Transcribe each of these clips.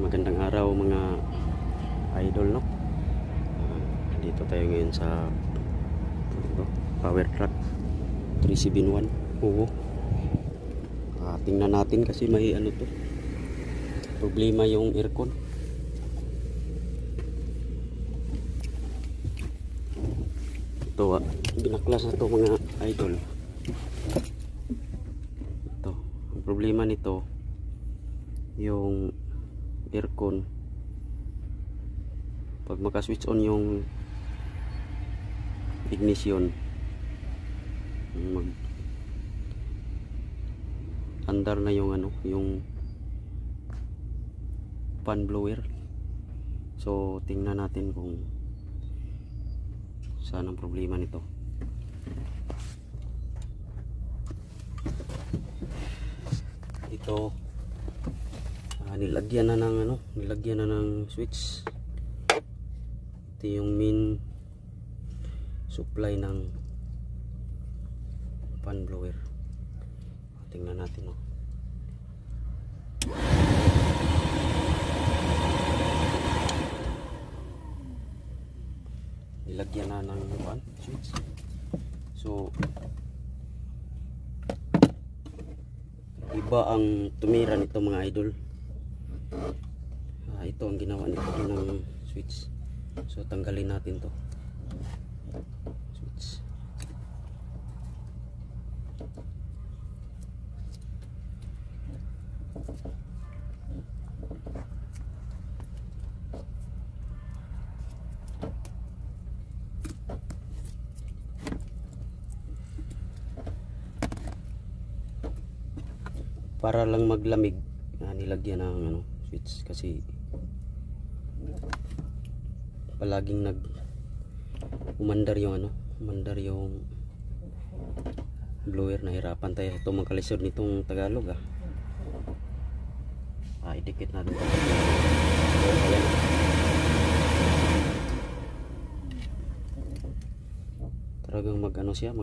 Magandang araw mga idol, no? Dito tayo ngayon sa power truck 371. Oo. Tingnan natin kasi may ano to, problema yung aircon. Ito binaklas na to mga idol. Ito ang problema nito, yung aircon. Pag maka-switch on yung ignition, andar na yung ano, yung fan blower. So tingnan natin kung saan ang problema nito. Ito nilagyan na ng switch. Ito yung main supply ng fan blower. Tingnan natin, oh. Nilagyan na ng fan switch. So iba ang tumira nito mga idol. Ito ang ginawa nito ng switch. So tanggalin natin to switch. Para lang maglamig, nilagyan ng ano, switch kasi palaging umandar yung ano, blower. Nahirapan tayo ito magkalisod nitong Tagalog. Idikit natin. Talagang mag-ano siya,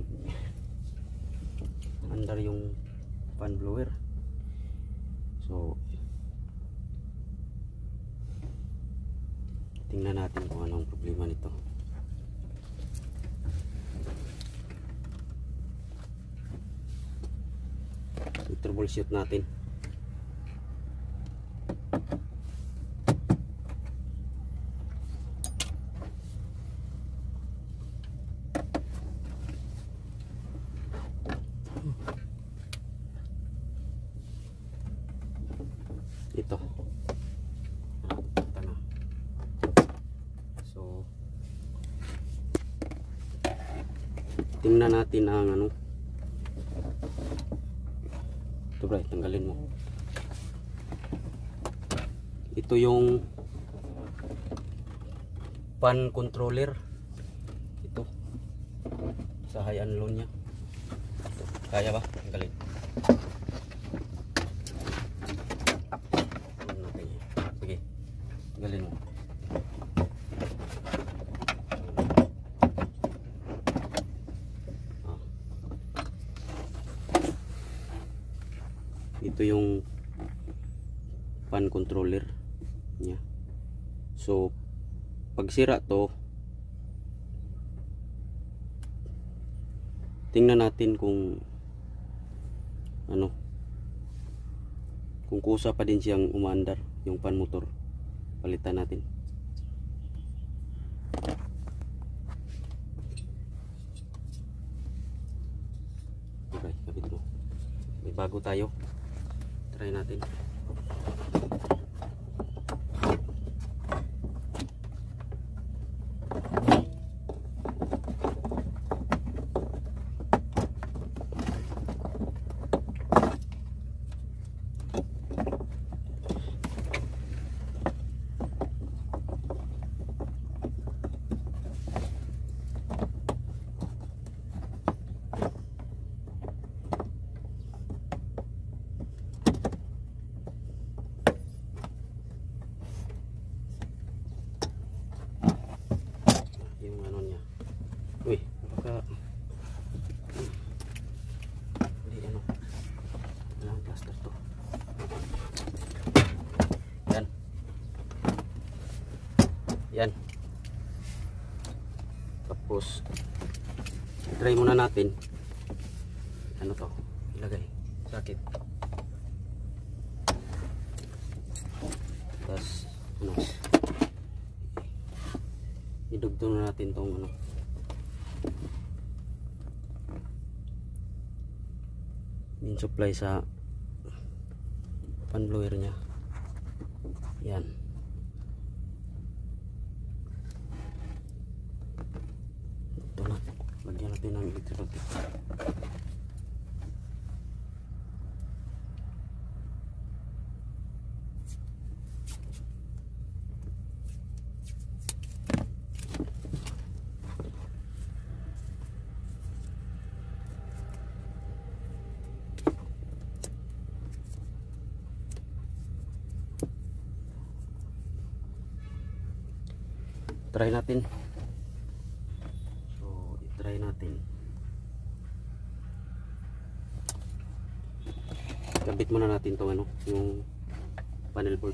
andar yung fan blower. So tingnan natin kung anong problema nito. I-troubleshoot natin. Ito. So tingnan natin ang ano. Ito bro, tanggalin mo. Ito yung fan controller. Ito sa high and low nya. Ito. Kaya ba? Tanggalin. Sige, tanggalin mo. Ito yung fan controller niya. So pag sira to, tingnan natin kung ano, kung kusa pa din siyang umaandar yung fan motor. Palitan natin. Okay, kapit mo. May bago tayo. Try natin. Yan. Tapos try muna natin. Ano to? Ilagay. Sakit. Tapos ano? Idugtong na natin tong ano. Main supply sa pan blower niya. Yan. Ito na. Lagyan natin ng electrical tape. Try natin. So, i-try natin. Kabit muna natin tong ano, yung panel board.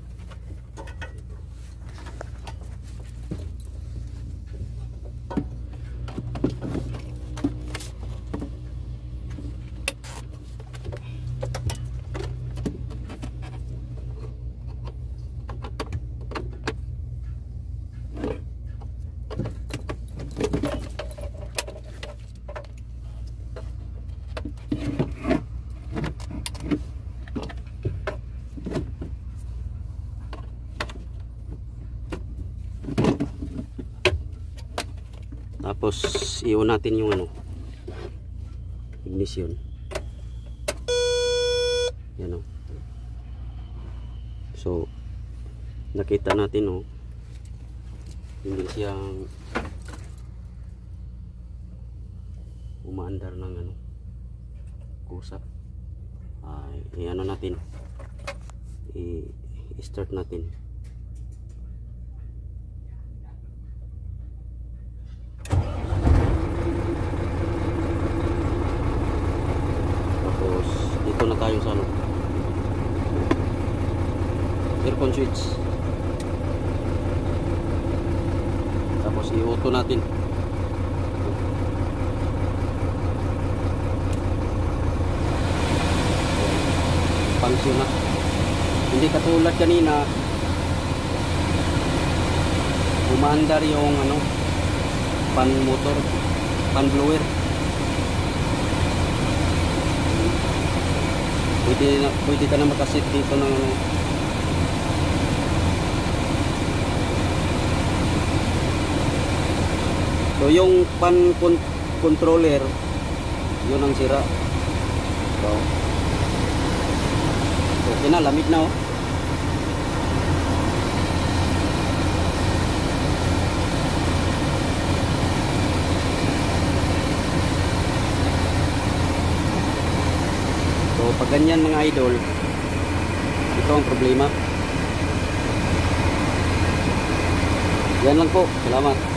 Tapos i-on natin yung ano, ignition. Yan o. So nakita natin o, hindi siyang umaandar ng ano, kusa. I-ano natin, i-start natin. Dito na tayo sa ano, aircon switch. Tapos i-auto natin. Function na. Hindi katulad kanina, umaandar yung ano, pan motor, pan blower. Pwede ka na makasit dito ng ano. So yung pan controller, yun ang sira. So okay na, lamig na oh. So pag ganyan mga idol, ito ang problema. Yan lang po, salamat.